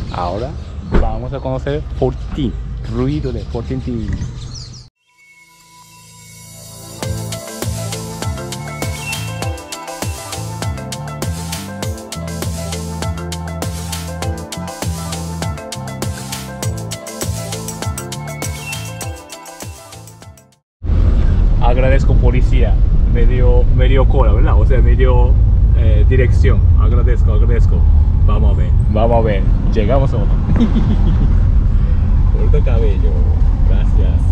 Ahora vamos a conocer Fortín, ruido de Fortín TV. Agradezco policía, me dio cola, ¿verdad? O sea, me dio dirección. Agradezco. Vamos a ver. Llegamos o no. Corto cabello, gracias.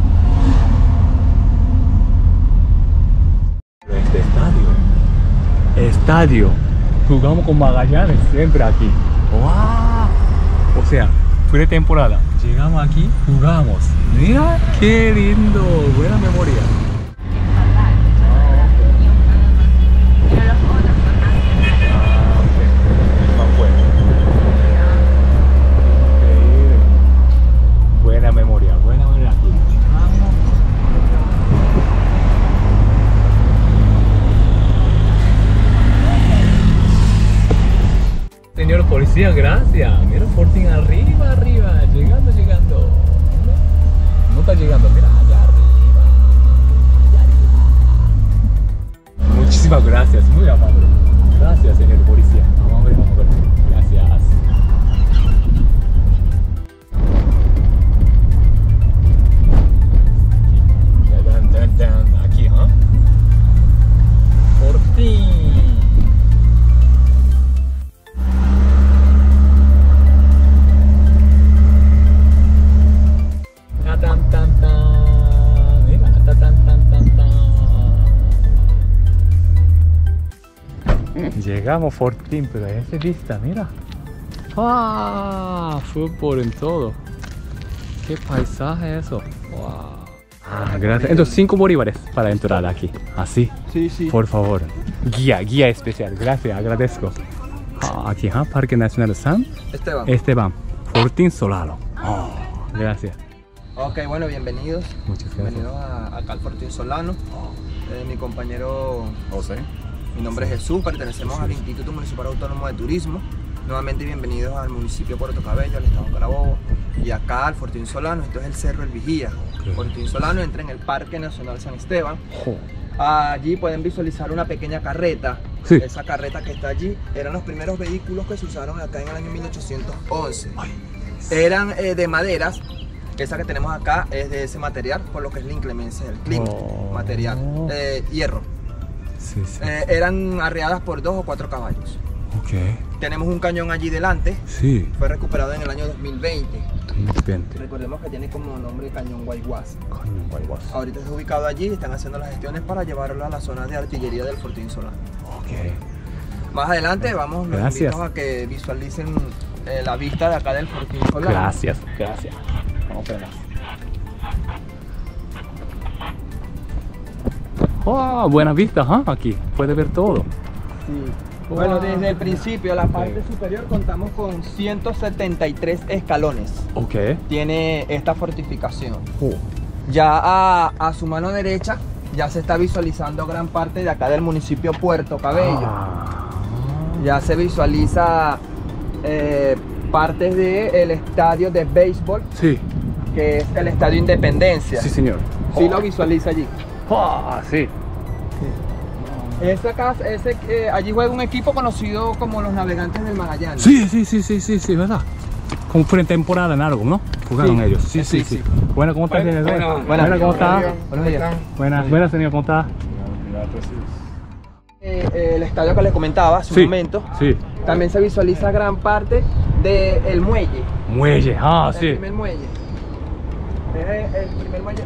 Este estadio. Jugamos con Magallanes siempre aquí. ¡Wow! O sea, fue de temporada. Llegamos aquí, jugamos. Mira, qué lindo. Buena memoria. Señor policía, gracias. Mira Fortín arriba, llegando. No está llegando, mira, allá arriba. Muchísimas gracias, muy amable. Gracias, señor policía. Vamos a ver. Gracias. Aquí, ¿ah? Fortín. Llegamos Fortín, pero esa vista, mira. ¡Ah! Fútbol en todo. ¡Qué paisaje eso! ¡Wow! Ah, gracias. Entonces 5 bolívares para entrar aquí. ¿Así? Sí. Por favor. Guía especial. Gracias, agradezco. Aquí, Parque Nacional San Esteban. Fortín Solano. Oh, gracias. Ok, bueno, bienvenidos. Muchas gracias. Bienvenidos acá al Fortín Solano. Mi compañero José. Mi nombre es Jesús, pertenecemos al Instituto Municipal Autónomo de Turismo. Nuevamente bienvenidos al municipio de Puerto Cabello, al estado Carabobo. Y acá al Fortín Solano, esto es el Cerro El Vigía. Fortín Solano entra en el Parque Nacional San Esteban. Allí pueden visualizar una pequeña carreta. Sí. Esa carreta que está allí eran los primeros vehículos que se usaron acá en el año 1811. Eran de maderas. Esa que tenemos acá es de ese material, por lo que es la inclemencia del clima. Material, hierro. Sí. Eran arreadas por 2 o 4 caballos. Tenemos un cañón allí delante. Sí. Fue recuperado en el año 2020. Recordemos que tiene como nombre Cañón Guayguas. Ahorita está ubicado allí y están haciendo las gestiones para llevarlo a la zona de artillería del Fortín Solano. Más adelante los invitamos a que visualicen la vista de acá del Fortín Solano. Gracias. Vamos a ver. Oh, buena vista, aquí puede ver todo. Sí. Bueno, desde el principio, la parte superior contamos con 173 escalones. Tiene esta fortificación. Ya a su mano derecha ya se está visualizando gran parte de acá del municipio Puerto Cabello. Ya se visualiza partes del estadio de béisbol, que es el Estadio Independencia. Sí, señor. Sí lo visualiza allí. Sí. Esa casa, allí juega un equipo conocido como los Navegantes del Magallanes. Sí, ¿verdad? Como fue en temporada en algo, ¿no? Jugaron ellos. Sí. Bueno, ¿cómo estás, señor? Bueno, ¿cómo estás? Buenos días. Buenas, señor, ¿cómo estás? El estadio que les comentaba hace un momento. También se visualiza gran parte del muelle. El primer muelle. El primer muelle.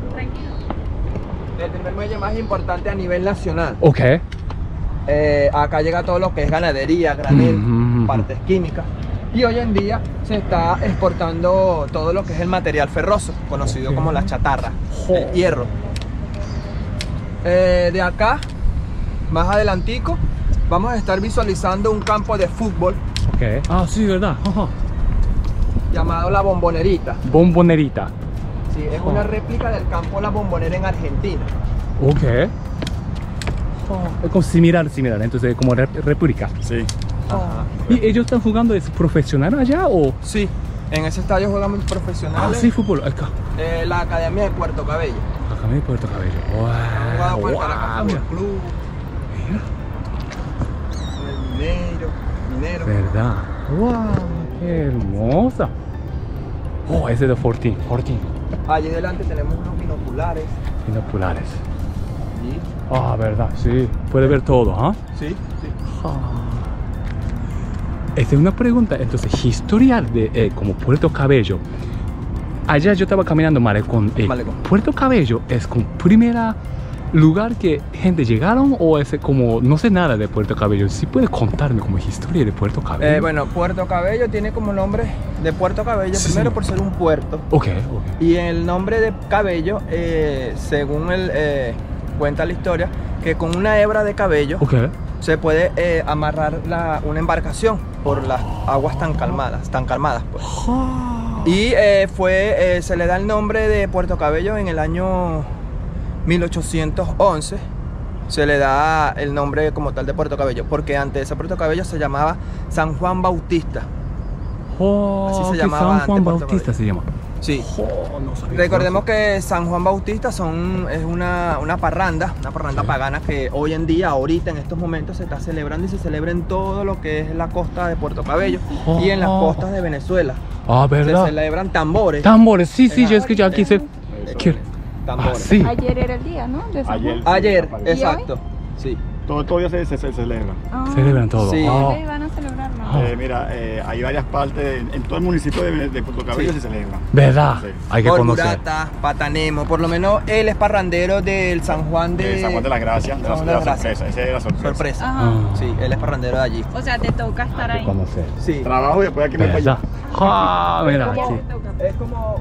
El primer muelle más importante a nivel nacional. Acá llega todo lo que es ganadería, granel, partes químicas. Y hoy en día se está exportando todo lo que es el material ferroso, conocido como la chatarra, el hierro. De acá, más adelantico, vamos a estar visualizando un campo de fútbol. Sí, ¿verdad? Llamado La Bombonerita. Sí, es una réplica del campo La Bombonera en Argentina. Es como similar, entonces como réplica. Ajá. ¿Y ellos están jugando es profesional allá o...? Sí, en ese estadio juegan muchos Ah, profesionales. sí, fútbol, acá. La Academia de Puerto Cabello. Acá me Puerto Cabello. Han jugado con el Caracas Mira. Fútbol Club, Mira. con el Minero. ¿Verdad? ¡Wow! ¡Qué hermosa! Oh, ese de Fortín. Allí delante tenemos unos binoculares. Binoculares. ¿Sí? Ah, verdad, sí. Puede ver todo, ¿ah? Sí, sí. Esta es una pregunta, entonces, historial de como Puerto Cabello. Allá yo estaba caminando Malecón. Malecón. ¿Puerto Cabello es como primera lugar que gente llegaron o es como no sé nada de Puerto Cabello? ¿Sí puede contarme como historia de Puerto Cabello? Bueno, Puerto Cabello tiene como nombre de Puerto Cabello, Sí. primero por ser un puerto. Ok. Y el nombre de cabello, según cuenta la historia, que con una hebra de cabello Ok. se puede amarrar una embarcación por las aguas tan calmadas pues. Y se le da el nombre de Puerto Cabello en el año 1811. Se le da el nombre como tal de Puerto Cabello, porque antes de ese Puerto Cabello se llamaba San Juan Bautista. Así se llamaba San antes Juan Puerto Bautista Cabello. se llama. Sí. No sabía. Recordemos que San Juan Bautista es una parranda Sí. pagana que hoy en día, ahorita en estos momentos se está celebrando y se celebra en todo lo que es la costa de Puerto Cabello y en las costas de Venezuela. Ah, Se ¿verdad? celebran tambores. Tambores, sí, yo escuché aquí. Tambores. Sí. Ayer era el día, ¿no? De San Juan. Ayer, ¿Y exacto. Sí. Todo día se celebra. Ah, Celebran todo. Sí. ¿dónde iban a celebrarlo? Mira, hay varias partes, en todo el municipio de Puerto Cabello Sí. se celebra. ¿Verdad? Sí. Hay que conocer. Borburata, Patanemo, por lo menos él es parrandero del San Juan de San Juan de las Gracias, San Juan de las Gracias. sorpresa, esa es la sorpresa. Sorpresa. Ajá. Sí, él es parrandero de allí. O sea, te toca estar Hay que ahí. conocer. Sí. Trabajo y después aquí me voy ¿Verdad? Ah, mira Es como- aquí. Es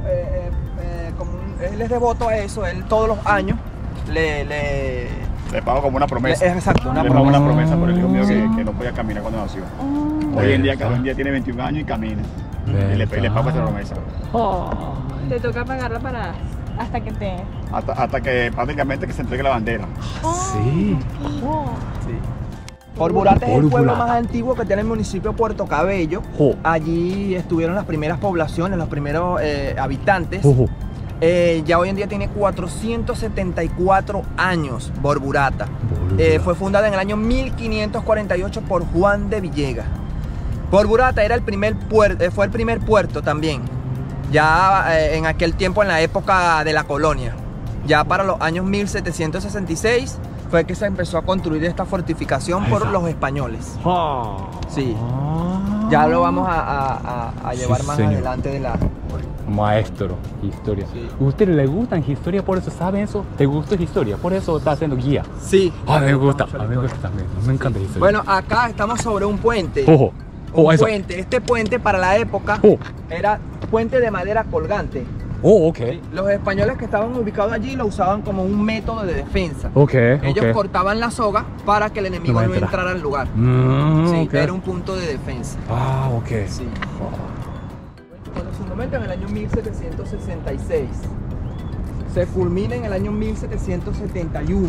él es devoto a eso, él todos los años le pago como una promesa. exacto, una Le pago promesa. una promesa por el hijo mío Sí. que no podía caminar cuando nació. Oh, Hoy en día, ¿Verdad? cada día tiene 21 años y camina. Y le pago esa promesa. te toca pagarla para hasta que te... Hasta que prácticamente que se entregue la bandera. Sí. Oh. Sí. Borburata es el pueblo Borburata. más antiguo que tiene el municipio de Puerto Cabello. Jo. Allí estuvieron las primeras poblaciones, los primeros habitantes. Ojo. Ya hoy en día tiene 474 años, Borburata. Borburata. Fue fundada en el año 1548 por Juan de Villegas. Borburata era fue el primer puerto también, ya en aquel tiempo, en la época de la colonia. Ya para los años 1766 fue que se empezó a construir esta fortificación por los españoles. Sí. Ya lo vamos a llevar Sí, más señor. adelante de la... Maestro, historia. Sí. ¿Ustedes le gustan historia? Por eso saben eso. ¿Te gusta historia? Por eso está haciendo guía. Sí. Ah, me gusta. mucho A la mí me historia. gusta también. Me encanta la historia. Bueno, acá estamos sobre un puente. Ojo. Oh, Un eso. puente. Este puente para la época Oh. era puente de madera colgante. Oh, ok. Los españoles que estaban ubicados allí lo usaban como un método de defensa. Ok. Ellos ok. cortaban la soga para que el enemigo No no entra. entrara al lugar. Mm, Sí, ok. era un punto de defensa. Ah, ok. Sí. En su momento, en el año 1766. Se culmina en el año 1771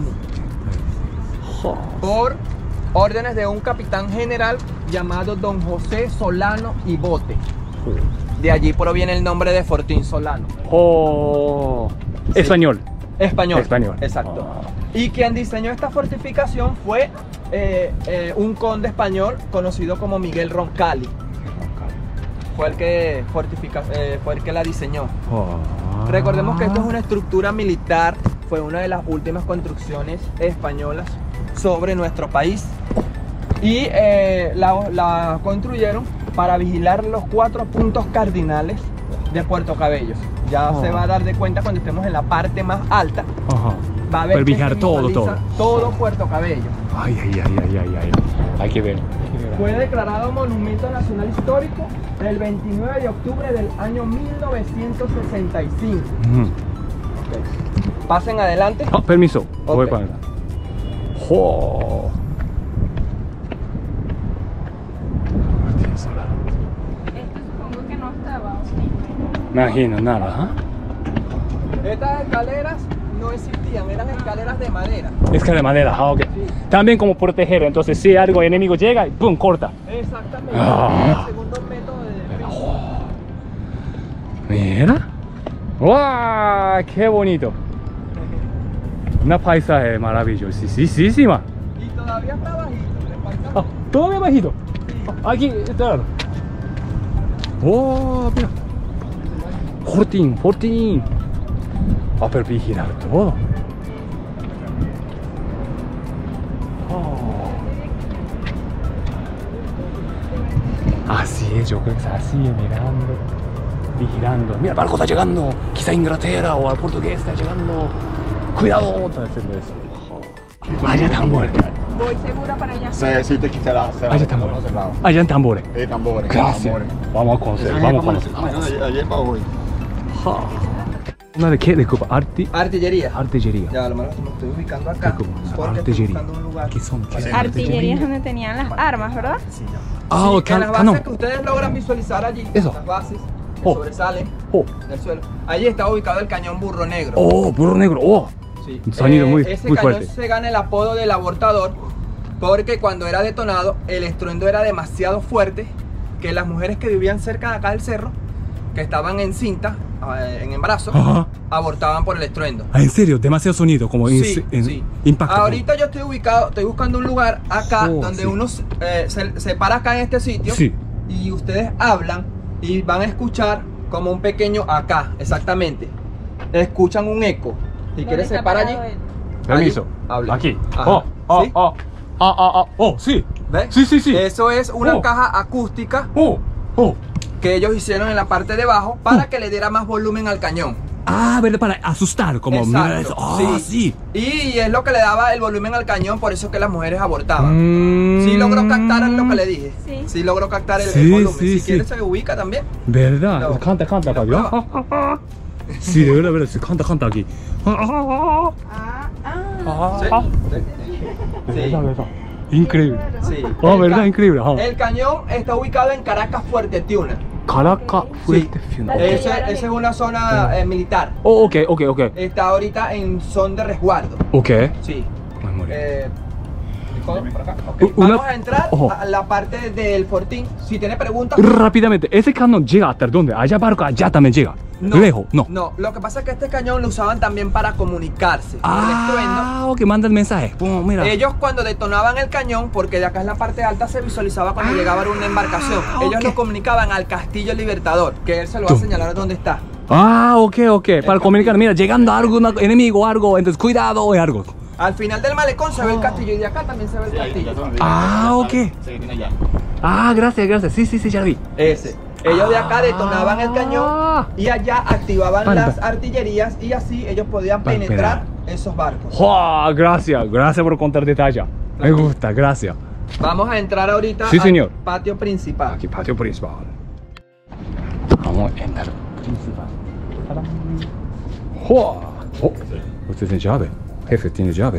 por órdenes de un capitán general llamado Don José Solano y Bote. De allí proviene el nombre de Fortín Solano. Oh. Sí. Español. Español. Español. Exacto. Ah. Y quien diseñó esta fortificación fue un conde español conocido como Miguel Roncalli. Fue el que fue el que la diseñó. Oh. Recordemos que esto es una estructura militar, fue una de las últimas construcciones españolas sobre nuestro país. Y la construyeron para vigilar los 4 puntos cardinales de Puerto Cabello. Ya se va a dar de cuenta cuando estemos en la parte más alta. Ajá. Va a ver Para que vigilar se todo, visualiza todo Puerto Cabello. Ay, ay, ay, ay, ay, ay. Hay que ver. Fue declarado Monumento Nacional Histórico el 29 de octubre del año 1965. Ok. Pasen adelante. Ah, permiso. Voy Ok. para allá. Oh. Esto supongo que no estaba. Imagino, nada, ¿ah? Estas escaleras no existían, eran escaleras de madera. Escalera de madera, ah, ok. Sí. También como proteger, entonces si algo enemigo llega, ¡pum! Corta. Exactamente. Ah. El segundo método de defensa. Mira. ¡Wow! ¡Qué bonito! Una paisaje maravillosísima. Y todavía está bajito, le falta. Ah, todavía bajito. Aquí, está. ¡Oh! Mira. 14. Ah, pero vigilar todo. Así es, yo creo que es así, mirando, vigilando. Mira, el barco está llegando. Quizá a Inglaterra o al portugués está llegando. Cuidado, está haciendo eso. Allá tambores. Voy segura para allá. Sí, te quisiera hacer. Allá tambores. Allá en tambores. Tambores. Gracias. Vamos a conocer, vamos a conocer. Ayer para hoy. ¿Una de qué? De Cuba. Artillería. Artillería. Ya, lo malo me estoy ubicando acá. Porque estoy Artillería. buscando un lugar. ¿Qué son? ¿Qué son? Artillería es donde tenían las armas, ¿verdad? Ah, Sí, ok, en las bases canon. que ustedes logran visualizar allí, Eso. las bases que Oh. sobresalen Oh, del suelo. Allí está ubicado el cañón Burro Negro. oh, burro negro. Oh, Sí. un sonido muy Ese muy cañón fuerte. se gana el apodo del abortador porque cuando era detonado el estruendo era demasiado fuerte que las mujeres que vivían cerca de acá del cerro, que estaban en cinta, en embarazo, Ajá. abortaban por el estruendo. Ah, en serio, demasiado sonido, como Sí, in- sí. impacto. Ahorita yo estoy ubicado, estoy buscando un lugar acá Oh, donde sí. uno se para acá en este sitio Sí. y ustedes hablan y van a escuchar como un pequeño acá, exactamente. Escuchan un eco. Si quieres se para allí. Permiso. Allí, habla. Aquí. Ajá. Oh, ¿Sí? Oh, sí. ¿Ves? Sí, sí, sí. Eso es una Oh. caja acústica Oh, oh. que ellos hicieron en la parte de abajo para que le diera más volumen al cañón. Ah, ¿verdad? Para asustar, como mira eso. Exacto, Ah, sí. Y es lo que le daba el volumen al cañón, por eso que las mujeres abortaban. Mm. Sí logró captar lo que le dije. Sí. Sí logró captar el Sí, volumen. sí, Si sí. quieres se ubica también. ¿Verdad? No. Canta, Lo Fabio. prueba. Sí, de verdad, sí, canta aquí. Ah, Sí. Verdad. Increíble. Sí. Oh, El verdad, ca- increíble. Ah. El cañón está ubicado en Caracas Fuerte Tiuna. Caracas fuerte funeral. Esa es una zona militar. Oh, ok. Está ahorita en son de resguardo. Ok. Sí. Memoria. ¿Por acá? Ok. Una- Vamos a entrar Ojo. a la parte del fortín. Si tiene preguntas. Rápidamente, ¿ese cañón llega hasta dónde? Allá barco, allá también llega. Lejos, no. No, lo que pasa es que este cañón lo usaban también para comunicarse. El estruendo. Ah, ok, manda el mensaje. Pum, mira. Ellos cuando detonaban el cañón, porque de acá en la parte alta se visualizaba cuando llegaba una embarcación, ellos ok. lo comunicaban al Castillo Libertador, que él se lo va a señalar dónde está. Ah, ok. Para comunicar, mira, llegando algo, un enemigo, algo, entonces cuidado, o algo. Al final del malecón se ve el castillo y de acá también se ve el castillo. Ah, ok. Ah, gracias. Sí, ya lo vi. Ese. Ellos de acá detonaban el cañón y allá activaban Vale, las vale. artillerías y así ellos podían Vale, penetrar esos barcos. ¡Wow! Gracias por contar detalle. Me gusta, gracias. Vamos a entrar ahorita Sí, señor. al patio principal. Aquí, patio principal. Vamos a entrar. Principal. ¡Tarán! ¡Wow! Oh, usted tiene llave. Jefe, tiene llave.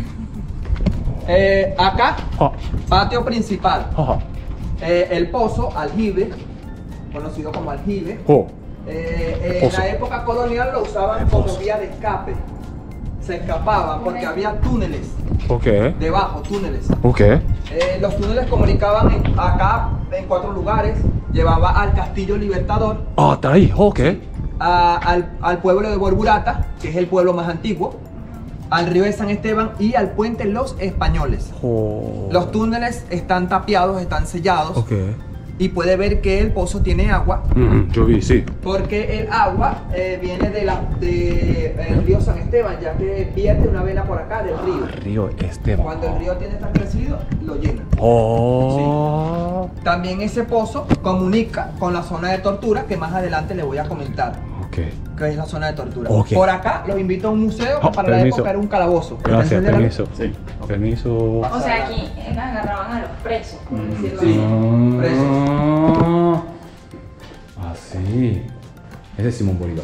Acá, Ah, patio principal. ajá. El pozo, aljibe, conocido como aljibe. Oh, En Pozo. la época colonial lo usaban como vía de escape. Se escapaban porque había túneles ok. debajo, túneles. Ok. Los túneles comunicaban acá en 4 lugares. Llevaba al Castillo Libertador, Ah, está ahí. Ok. al pueblo de Borburata, que es el pueblo más antiguo, al río de San Esteban y al puente Los Españoles. Oh. Los túneles están tapiados, están sellados. Ok. Y puede ver que el pozo tiene agua. Yo vi, sí. Porque el agua viene del río San Esteban, ya que vierte una vena por acá del río. Río Esteban. Cuando el río tiene tan crecido, lo llena. Oh. También ese pozo comunica con la zona de tortura, que más adelante le voy a comentar, Ok. que es la zona de tortura. Ok. Por acá los invito a un museo, que Ah, para la permiso. época era un calabozo. Gracias, ¿Entenderá? permiso. Sí. Permiso. o sea, aquí agarraban a los presos, por decirlo Sí. Ah, así. Ese es Simón Bolívar.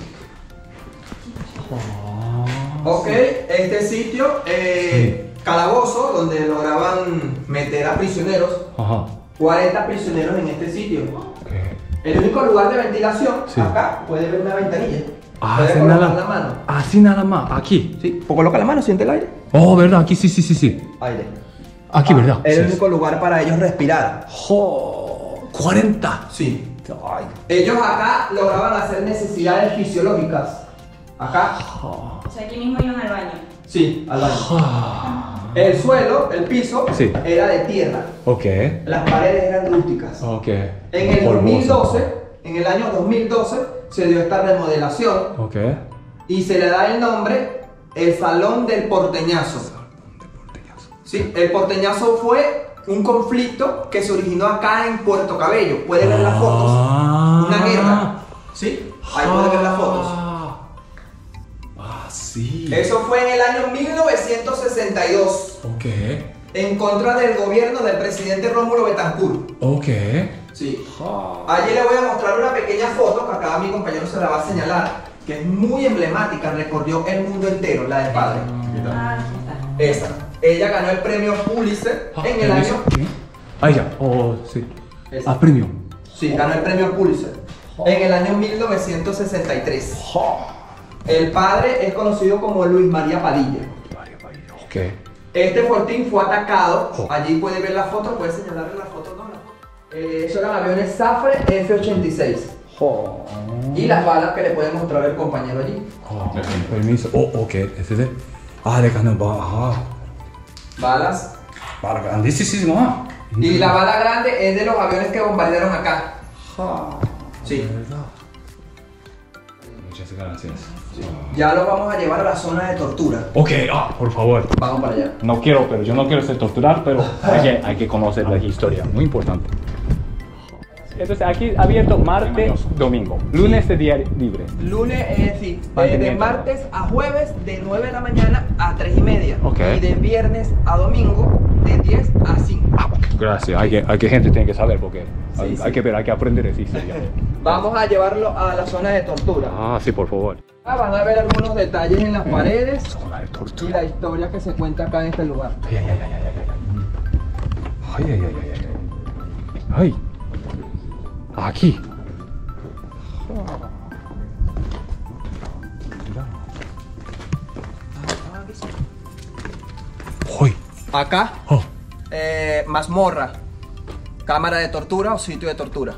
Ok, este sitio, calabozo, donde lograban meter a prisioneros, Ajá. 40 prisioneros en este sitio. Ok. El único lugar de ventilación, Sí. acá puede ver una ventanilla. Ah, ¿Puedes así colocar nada. la mano? Así nada más. Aquí. Sí, pues coloca la mano, siente el aire. Oh, ¿verdad? Aquí sí, sí, sí, sí. Aire. Aquí, ¿verdad? Es el Sí. único lugar para ellos respirar. Oh, 40. Sí. Ellos acá lograban hacer necesidades fisiológicas. Acá. O sea, aquí mismo iban al baño. Sí, al baño. El suelo, el piso, Sí. era de tierra. Ok. Las paredes eran rústicas. Ok. En el Polvoso. 2012, en el año 2012, se dio esta remodelación Ok. y se le da el nombre el Salón del Porteñazo. Sí, el Porteñazo fue un conflicto que se originó acá en Puerto Cabello. Puede ver las fotos. Una guerra. ¿Sí? Ahí puede ver las fotos. Ah, sí. Eso fue en el año 1962. Ok. En contra del gobierno del presidente Rómulo Betancourt. Ok. Sí. Allí le voy a mostrar una pequeña foto que acá mi compañero se la va a señalar, que es muy emblemática, recorrió el mundo entero, la del padre. Ah, aquí está. Esa. Ella ganó el premio Pulitzer en el año. Ah, ya. Oh, sí. Esa. Ah, premium. Sí, ganó el premio Pulitzer en el año 1963. El padre es conocido como Luis María Padilla. Ok. Este fortín fue atacado. Allí puede ver la foto, puede señalarle la foto. No, la foto. Eso eran aviones Safre F-86. Y las balas que le puede mostrar el compañero allí. Permiso. Oh, ok. Ese de. Ah, de canon. Balas. Para grandísimo. Y la bala grande es de los aviones que bombardearon acá. Sí. Muchas gracias. Ya lo vamos a llevar a la zona de tortura. Ok, por favor. Vamos para allá. No quiero, pero yo no quiero ser torturar, pero hay que conocer la historia. Muy importante. Entonces aquí abierto martes, domingo. Lunes de día libre. Lunes, sí, de Mantenimiento. martes a jueves de 9 de la mañana a 3:30. Ok. Y de viernes a domingo de 10 a 5. Gracias. Hay que gente tiene que saber porque Sí, hay sí. que ver, hay que aprender esa historia. Vamos a llevarlo a la zona de tortura. Ah, sí, por favor. Van a ver algunos detalles en las paredes Zona de y tortura. la historia que se cuenta acá en este lugar. Ay, ay, ay, ay, ay, ay, ay. Ay, ay, ay, ay, ay. Ay. Aquí. Hoy. Acá, Oh. mazmorra, cámara de tortura o sitio de tortura.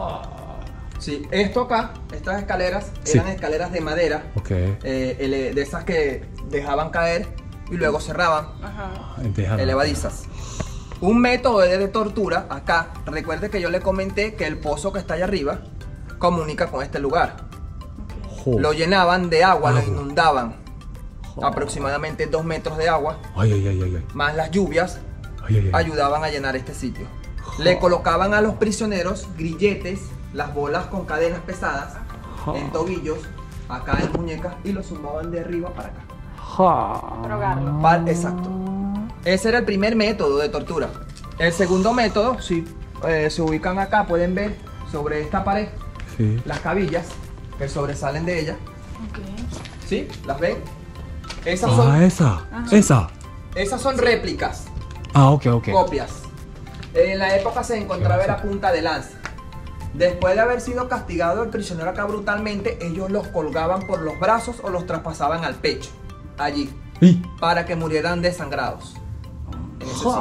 Sí, esto acá, estas escaleras, Sí. eran escaleras de madera, Ok. de esas que dejaban caer y luego cerraban, Ajá. elevadizas. Un método de tortura, acá, recuerde que yo le comenté que el pozo que está allá arriba comunica con este lugar. Lo llenaban de agua, lo inundaban. Aproximadamente 2 metros de agua, Ay, ay, ay, ay, ay. más las lluvias, Ay, ay, ay. ayudaban a llenar este sitio. Le colocaban a los prisioneros grilletes, las bolas con cadenas pesadas, en tobillos, acá en muñecas, y los sumaban de arriba para acá. Drogarlo. Exacto. Ese era el primer método de tortura. El segundo método, si se ubican acá, pueden ver sobre esta pared Sí. las cabillas que sobresalen de ella. Ok. ¿Sí? ¿Las ven? Esas Ah, son, esa. esas son réplicas. Ah, ok, ok. Copias. En la época se encontraba ¿Qué era punta de lanza. Después de haber sido castigado el prisionero acá brutalmente, ellos los colgaban por los brazos o los traspasaban al pecho, allí, Y. para que murieran desangrados. En ese sitio.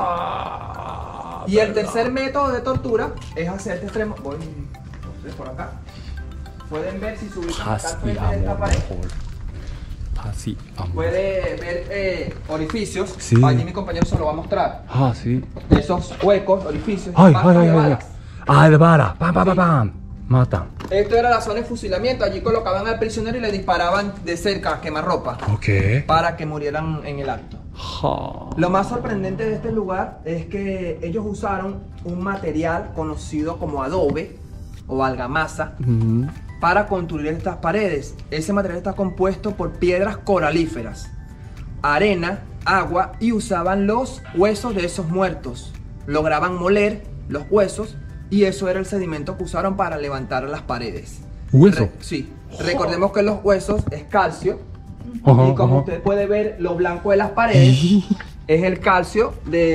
Y el tercer método de tortura es hacia este extremo. Voy por acá. Pueden ver si se ubican acá al Así frente de esta amo pared. mejor. Así amo. Puede ver orificios. Sí. Allí mi compañero se lo va a mostrar. Ah, sí. Esos huecos, orificios, Ay, impactos ay, ay, de ay, ay. balas. Ah, de vara. Pam, pam, pam, pam. Matan. Esto era la zona de fusilamiento. Allí colocaban al prisionero y le disparaban de cerca a quemarropa Ok. para que murieran en el acto. Lo más sorprendente de este lugar es que ellos usaron un material conocido como adobe o argamasa para construir estas paredes. Ese material está compuesto por piedras coralíferas, arena, agua, y usaban los huesos de esos muertos. Lograban moler los huesos y eso era el sedimento que usaron para levantar las paredes. ¿Hueso? Sí. Recordemos que los huesos es calcio. Ajá, Y como ajá. usted puede ver, lo blanco de las paredes es el calcio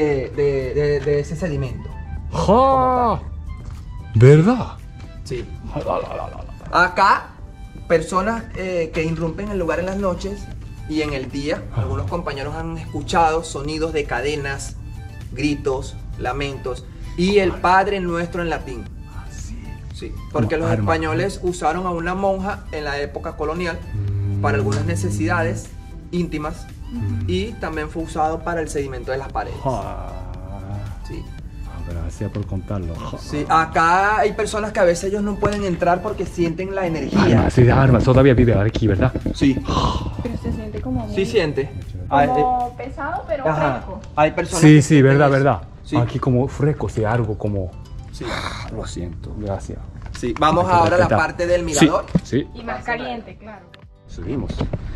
de ese sedimento. ¡Ja! ¿Verdad? Sí. Acá personas que irrumpen el lugar en las noches y en el día. Algunos compañeros han escuchado sonidos de cadenas, gritos, lamentos y el Padre Nuestro en latín. Sí, porque los españoles usaron a una monja en la época colonial para algunas necesidades íntimas y también fue usado para el sedimento de las paredes. Sí. Gracias por contarlo. Sí, acá hay personas que a veces ellos no pueden entrar porque sienten la energía. Sí, todavía vive aquí, ¿verdad? Sí. Pero se siente como muy... Sí siente. Como pesado, pero fresco. Hay personas Sí, que sí, verdad. Sí. Aquí como fresco, sí, algo como... Sí. Lo siento, gracias. Sí, vamos ahora a la parte del mirador. Sí. Y más caliente, claro. Subimos.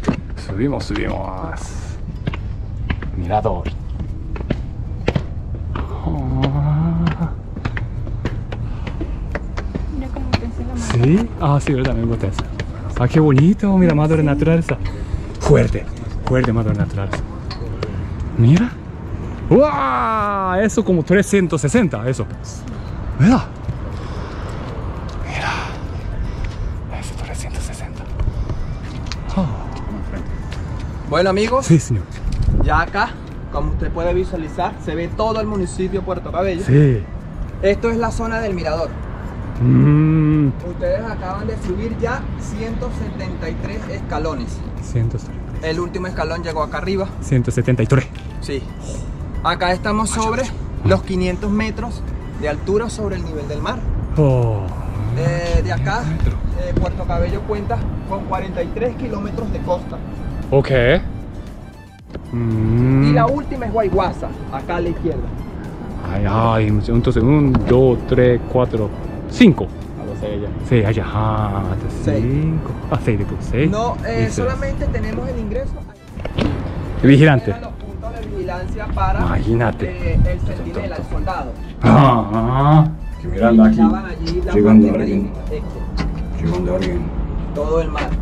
Mirador. Mira cómo crece la mano. Sí, sí, verdad, me gusta eso. Qué bonito, mira, madre naturaleza. Fuerte, madre naturaleza. Mira. ¡Wow! Eso como 360, eso. Mira. Eso 360. Bueno, amigos, Sí, señor. ya acá, como usted puede visualizar, se ve todo el municipio de Puerto Cabello. Sí. Esto es la zona del mirador. Ustedes acaban de subir ya 173 escalones. 173. El último escalón llegó acá arriba. 173. Sí. Acá estamos sobre los 500 metros de altura sobre el nivel del mar. De acá, Puerto Cabello cuenta con 43 kilómetros de costa. Ok. Y la última es Guayguasa, acá a la izquierda. Ay, entonces 1, 2, 3, 4, 5. Sí, allá. 5. 6 de 6. No, solamente tenemos el ingreso. Vigilante. Eran los puntos de vigilancia para Imagínate. el centinela, el soldado. Que mirando aquí. Estaban allí la Llegando parte alguien. marítima, Llegando alguien. todo el mar.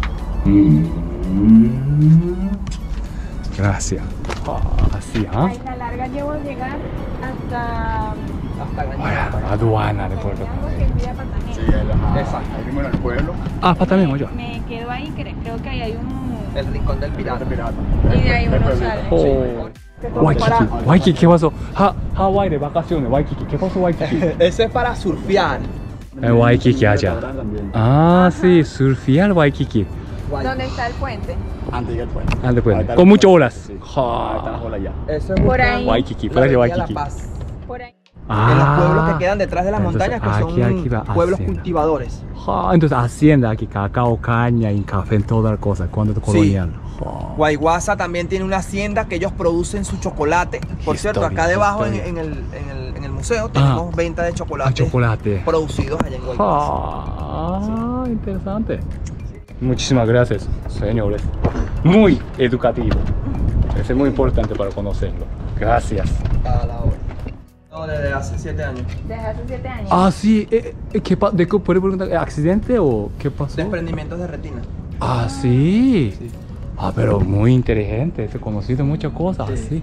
Gracias. Así, Ay, la larga llevo a llegar hasta Hasta Aduana de Puerto Gañango, que fui a Patanema. Sí, Exacto. ahí mismo en el pueblo. Patanema yo. Me quedo ahí, creo que ahí hay un... el rincón del pirata. Y de ahí uno sale. Waikiki, ¿qué pasó? Hawaii de vacaciones, Waikiki. ¿Qué pasó, Waikiki? Ese es para surfear. Waikiki allá. Sí, surfear Waikiki. ¿Dónde está el puente? Antes del puente. Antes puede. Ahí está Con la- muchas olas. Sí. Ahí está la ola ya. Eso es Por ahí. Waikiki, por la allá Avenida La Waikiki. Paz. Por ahí. En los pueblos que quedan detrás de las Entonces, montañas, que son aquí va pueblos hacienda. cultivadores. Entonces hacienda aquí, cacao, caña y café en todas las cosas, cuando es colonial. Guayguasa también tiene una hacienda que ellos producen su chocolate. Por cierto, acá Historia, debajo historia. en el museo tenemos venta de chocolate, Chocolate. producidos allá en Guayguasa. Interesante. Muchísimas gracias, señores. Muy educativo. Es muy importante para conocerlo. Gracias. A la hora. No, desde hace 7 años. Desde hace 7 años. Sí. ¿Puede preguntar? ¿Accidente o qué pasó? Desprendimientos de retina. Sí. Pero muy inteligente. Se ha conocido muchas cosas. Sí.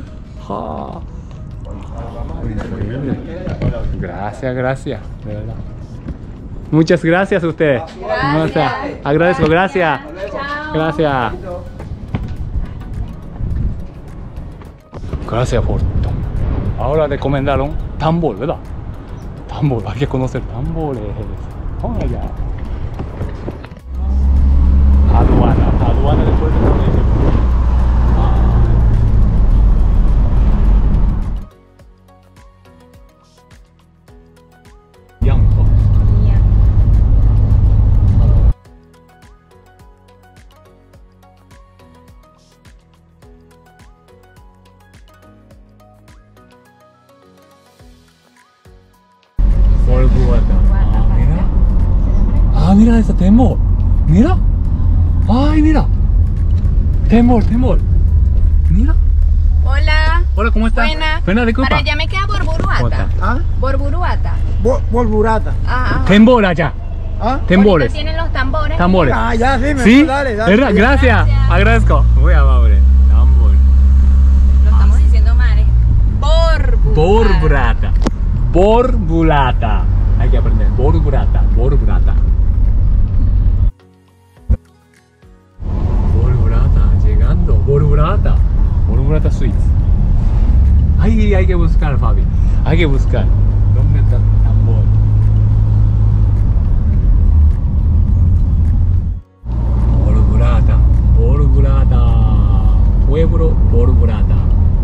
Increíble. Gracias, de verdad. Muchas gracias a usted. Gracias. Agradezco, gracias. Chao. Gracias. Gracias por todo. Ahora recomendaron tambor, ¿verdad? Tambor, hay que conocer tambores. Vaya. Aduana de Puerto Cabello. Yanko. Mira esa temor. Mira. Ay, mira. Temor. Mira. Hola. Hola, ¿cómo estás? Buena. disculpa. Para allá me queda Borburuata. ¿Ah? Borburuata. Volburata. Ajá. Tembol allá. ¿Ah? Tambores. Ahorita tienen los tambores. Tambores. Ya, sí, ¿Sí? dale. ¿Verdad? Gracias. Gracias. Agradezco. Muy amable. Tambor. Lo estamos diciendo mal, ¿eh? Borburata. Borbulata. Hay que aprender. Borbulata. Fabi. Hay que buscar. ¿Dónde está el tambor? Borburata. Borburata. Pueblo Borburata.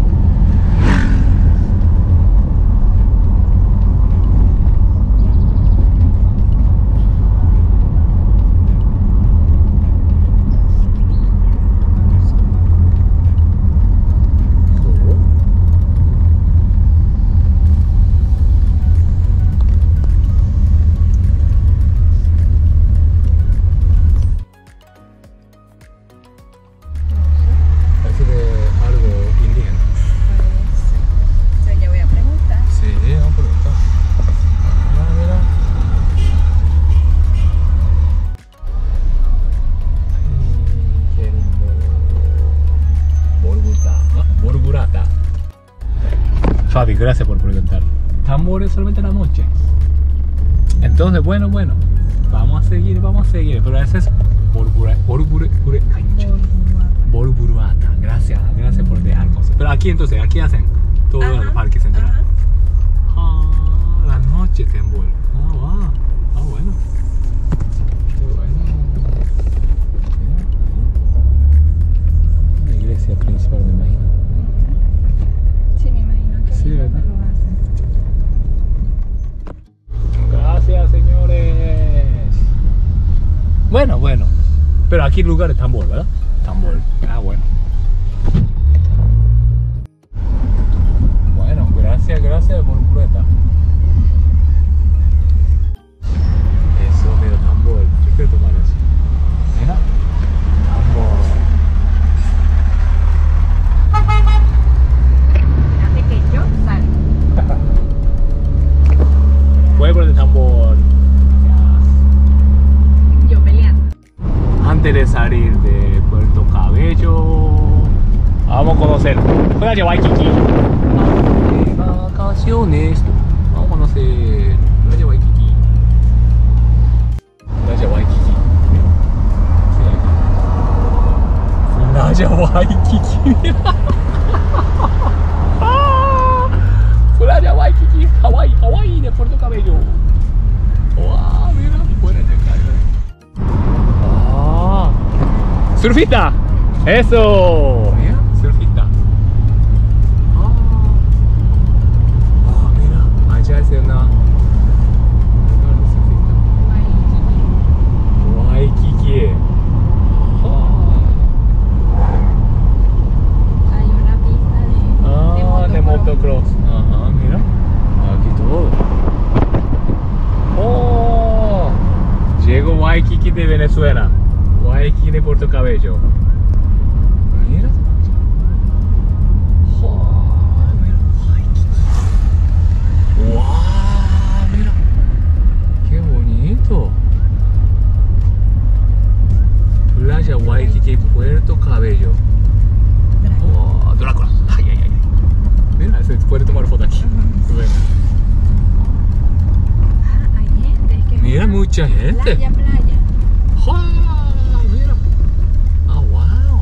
Fabi, gracias por preguntar. Tambores solamente en la noche. Entonces, bueno, vamos a seguir, pero ese es Borburata. Gracias por dejar cosas. Pero aquí entonces, aquí hacen todo el parque central. La noche tambor. Wow. Bueno. Qué bueno. Una iglesia principal, me imagino. Sí, me imagino que Sí, ¿verdad? lo hacen. Gracias, señores. Bueno. Pero aquí el lugar es tambor, ¿verdad? Tambor. Bueno. Bueno, gracias por prueba. Eso, mira, tambor. Yo quiero tomar eso. Mira. Tambor. Hace que yo salga. Pueblo de tambor. Yo peleando. Antes de salir de Puerto Cabello, vamos a conocer Playa Waikiki. De vacaciones. Vamos a conocer Playa Waikiki. Playa Waikiki. Sí, aquí. Playa Waikiki. Playa Waikiki, Hawái de Puerto Cabello. Wow, mira, fuera de carga. ¡Surfista! ¡Eso! Mira, surfista. Mira, allá es una... Waikiki. Hay una pista De motocross. Ajá, mira. Aquí todo. Llego Waikiki de Venezuela. Waikiki de Puerto Cabello. Mira. Mira. Waikiki. Wow, mira. Qué bonito. Playa Waikiki, Puerto Cabello. Drácula. Ay. Mira, se puede tomar foto aquí. Bueno. hay gente. Es que Mira, mucha gente. Playa. Mira. Wow.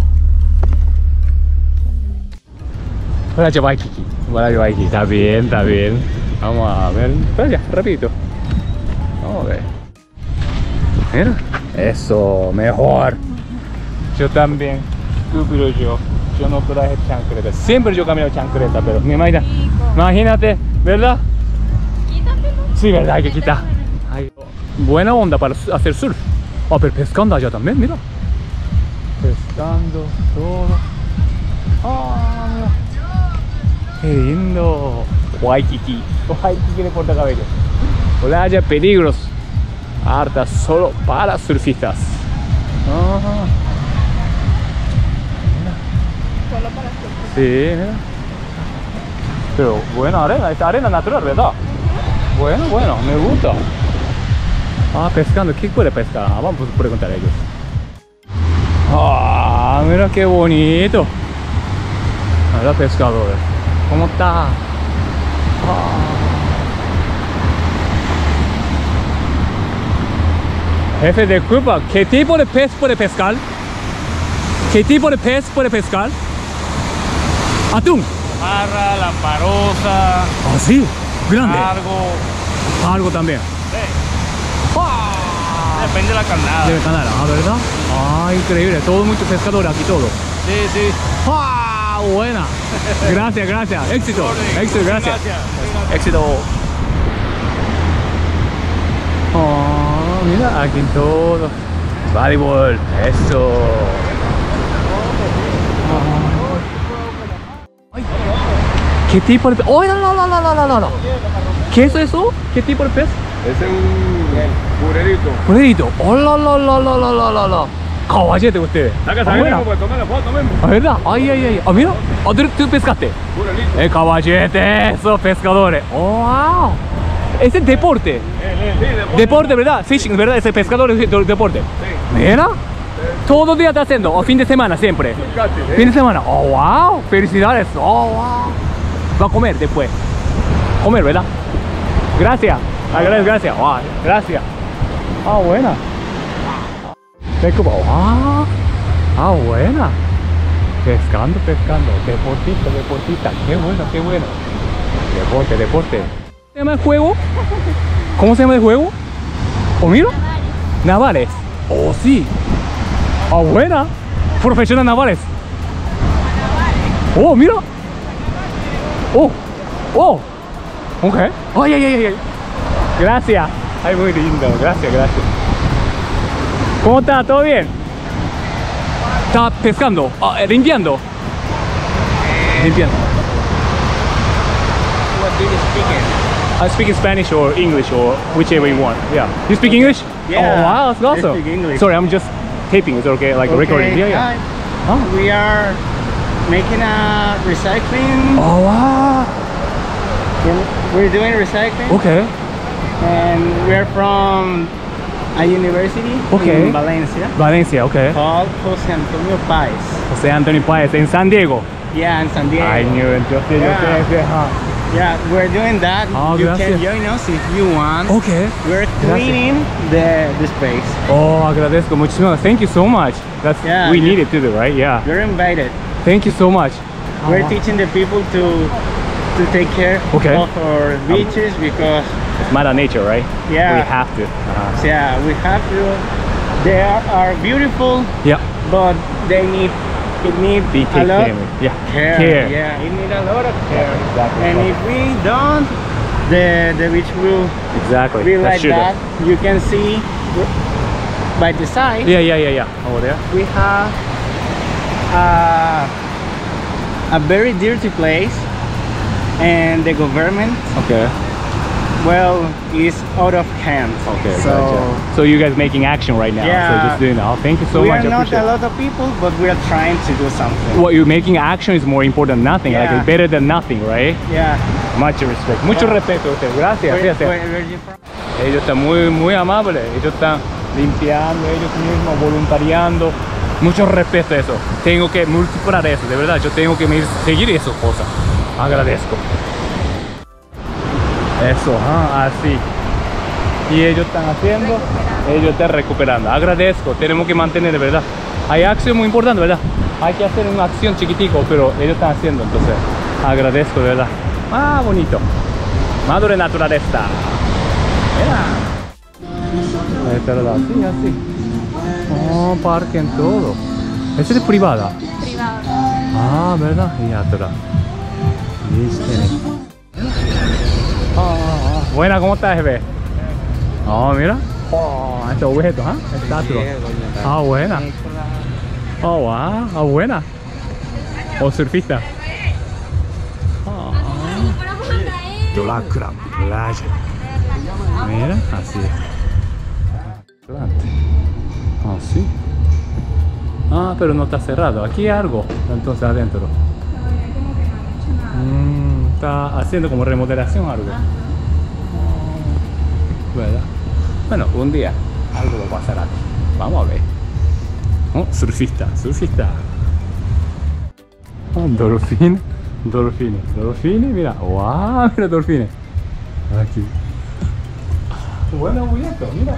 Playa Waikiki. Está bien. Vamos a ver. Playa, rapidito. Vamos a ver. Mira. Eso, mejor. Yo también. Estúpido yo. Yo no traje chancleta. Siempre yo camino chancleta, pero imagínate, ¿verdad? Quítatelo. Sí, verdad, hay que quitar. Ay, buena onda para hacer surf. Pero pescando allá también, mira. Pescando, todo. Mira. Qué lindo. Waikiki de Puerto Cabello. Playa peligros. Harta solo para surfistas. Solo para surfistas. Sí, mira. Pero buena arena, esta arena natural, ¿verdad? Bueno, me gusta. Pescando, ¿qué puede pescar? Vamos a preguntar a ellos. Mira qué bonito. Mira, pescadores. ¿Cómo está? Jefe de Cuba, ¿qué tipo de pez puede pescar? Atún. Parra, lamparosa, ¿Ah, sí? Grande. Algo. Algo también. Sí. Depende de la carnada. Debe ganar, ¿ah, verdad? Ah, increíble. Todo mucho pescador aquí, todo. Sí, sí. ¡Ah! Buena. Gracias, gracias. Éxito. Éxito, gracias. Éxito. Oh, mira, aquí en todo. Voleibol. Eso. Ay. ¿Qué tipo de pez? ¡Oh, no! ¿Qué es eso? ¿Qué tipo de pez? Ese es un curerito. Curerito. ¡Oh, la! Caballete usted. Pues toma la foto mismo. ¿A verdad? Ay. Ah, mira. ¿Tú pescaste? Curerito. Caballete, esos pescadores. Oh, wow. Es el deporte. Sí, Deporte, ¿verdad? Fishing, ¿verdad? Ese pescador es deporte. Sí. Mira. Todo el día está haciendo. O fin de semana siempre. Fin de semana. Oh, wow. Felicidades. Oh, wow. Va a comer después. Comer, ¿verdad? Gracias. Gracias. Wow. Gracias. Ah, buena. Buena. Pescando. Deportista. Qué bueno. Deporte. ¿Cómo se llama el juego? ¿Cómo se llama el juego? ¿O mira? Navales. Oh, sí. Ah, buena. Profesional navales. Oh, mira. Oh. Ok. Ay. Gracias. Ay, muy lindo. Gracias. ¿Cómo está? ¿Todo bien? ¿Está pescando? ¿Limpiando? What do you speak in? I speak in Spanish or English or whichever you want. Yeah. You speak English? Yeah, Oh, wow, that's awesome. I speak English. Sorry, I'm just taping. It's okay, like recording. Yeah. Hi. Oh. We are making a recycling. Oh, wow. We're doing recycling. Okay. And we're from a university Okay. in Valencia, okay. called Jose Antonio Páez. José Antonio Páez en San Diego. Yeah, in San Diego. I knew it. Yo sé. Yeah, we're doing that. Oh, you gracias. can join us if you want. Okay. We're cleaning the space. Oh, agradezco muchísimo. Thank you so much. That's Yeah, we you- needed to do, right? Yeah. You're invited. Thank you so much. We're wow. teaching the people to take care Okay. of our beaches because It's Mother Nature, right? Yeah. We have to. yeah, we have to. They are beautiful, Yeah. but it need Be a take lot care. Yeah. care. Yeah, it need a lot of care. Exactly. And if we don't, the beach will Exactly. be like should that. You can see by the side Yeah. Over there. we have a very dirty place, and the government Okay. is out of hand. Okay. so. Gotcha. So you guys making action right now. Yeah. So just doing that. Oh, thank you so We much. are I not appreciate a lot of people, but we are trying to do something. What you're making action is more important than nothing. Like Yeah. it's better than nothing, right? Yeah. Much respect. Mucho respeto a usted. Gracias. Gracias. Where you from? Ellos están muy amables. Ellos están limpiando ellos mismos, voluntariando. Mucho respeto a eso. Tengo que multiplicar eso, de verdad. Yo tengo que seguir esas cosas. Agradezco. Eso, así. Y ellos están haciendo, ellos están recuperando. Agradezco, tenemos que mantener, de verdad. Hay acción muy importante, ¿verdad? Hay que hacer una acción chiquitico, pero ellos están haciendo, entonces agradezco, de verdad. Ah, bonito. Madre naturaleza. Mira. Esta es la así. Oh, parque en todo. ¿Esa es privada? Privado. Ah, ¿verdad? Y atrás. Buena, ¿cómo estás, jefe? Oh, mira. Oh, este objeto, ¿ah? Estatua. Ah, buena. Oh, wow. Ah, buena. O surfista. Dolacra Playa. Mira, así es. Así. Ah, pero no está cerrado. Aquí hay algo, entonces adentro. Está haciendo como remodelación algo. ¿Verdad? Bueno, un día algo lo pasará. Vamos a ver. Oh, surfista. Oh, Dolfines, mira. Wow, mira dolfines. Aquí. Bueno, abierto, mira.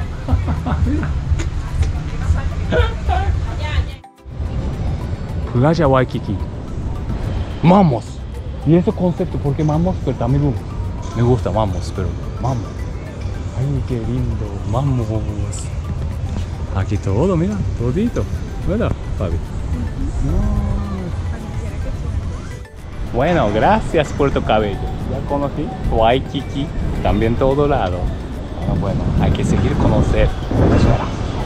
Playa Waikiki. Mamos. Y ese concepto, ¿por qué mamos? Pero también Me gusta, vamos, pero vamos. Ay, qué lindo, vamos. Aquí todo, mira, todito. ¿Verdad, Fabi? Bueno, gracias Puerto Cabello. Ya conocí Waikiki, también todo lado. Bueno, hay que seguir conocer Venezuela.